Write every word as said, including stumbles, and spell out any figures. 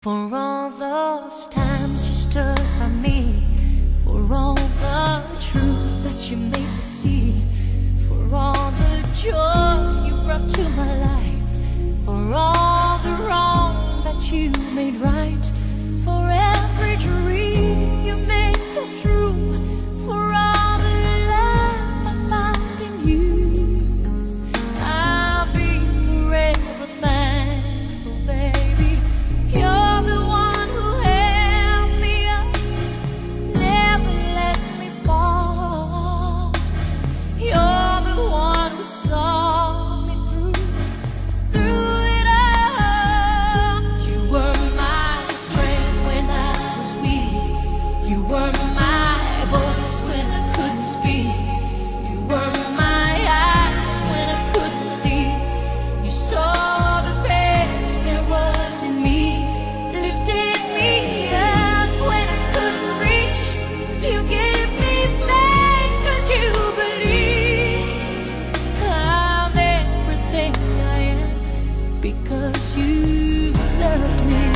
For all those times you stood by me, for all the truth that you made me see, for all the joy you brought to my life, for all the wrong that you made right, for every dream you made come true, for all the love I found in you, I'll be forever thankful, baby. You're the one who held me up, never let me fall. You're the one who saw me through, through it all. You were my strength when I was weak. You were my voice when I couldn't speak. You were my eyes when I couldn't see. You saw the best there was in me, lifted me up when I couldn't reach. You gave me faith 'cause you believe I'm everything I am because you loved me.